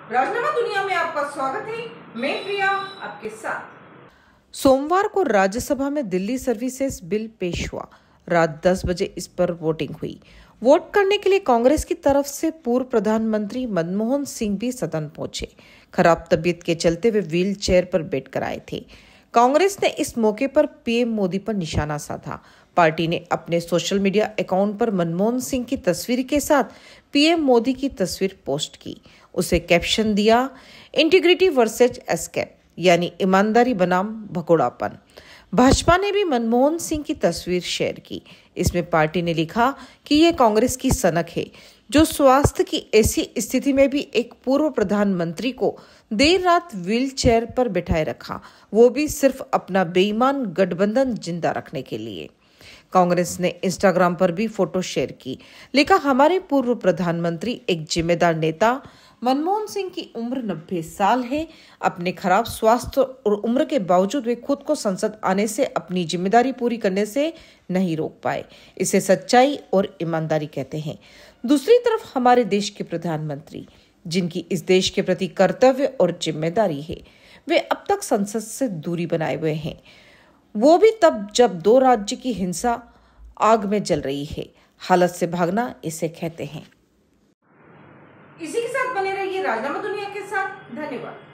राजनामा दुनिया में आपका स्वागत है। मैं प्रिया आपके साथ। सोमवार को राज्यसभा में दिल्ली सर्विसेज बिल पेश हुआ। रात 10 बजे इस पर वोटिंग हुई। वोट करने के लिए कांग्रेस की तरफ से पूर्व प्रधानमंत्री मनमोहन सिंह भी सदन पहुंचे। खराब तबीयत के चलते वे व्हील चेयर पर बैठकर आए थे। कांग्रेस ने इस मौके पर पीएम मोदी पर निशाना साधा। पार्टी ने अपने सोशल मीडिया अकाउंट पर मनमोहन सिंह की तस्वीर के साथ पीएम मोदी की तस्वीर पोस्ट की। उसे कैप्शन दिया, इंटीग्रिटी वर्सेज एस्केप, यानी ईमानदारी बनाम भगोड़ापन। भाजपा ने भी मनमोहन सिंह की तस्वीर शेयर की। इसमें पार्टी ने लिखा कि यह कांग्रेस की सनक है जो स्वास्थ्य की ऐसी स्थिति में भी एक पूर्व प्रधानमंत्री को देर रात व्हील चेयर पर बिठाए रखा, वो भी सिर्फ अपना बेईमान गठबंधन जिंदा रखने के लिए। कांग्रेस ने इंस्टाग्राम पर भी फोटो शेयर की। लिखा, हमारे पूर्व प्रधानमंत्री एक जिम्मेदार नेता। मनमोहन सिंह की उम्र 90 साल है। अपने खराब स्वास्थ्य और उम्र के बावजूद वे खुद को संसद आने से अपनी जिम्मेदारी पूरी करने से नहीं रोक पाए। इसे सच्चाई और ईमानदारी कहते हैं। दूसरी तरफ हमारे देश के प्रधानमंत्री, जिनकी इस देश के प्रति कर्तव्य और जिम्मेदारी है, वे अब तक संसद से दूरी बनाए हुए हैं। वो भी तब जब 2 राज्य की हिंसा आग में जल रही है। हालत से भागना इसे कहते हैं। इसी के साथ बने रहिए राजनामा दुनिया के साथ। धन्यवाद।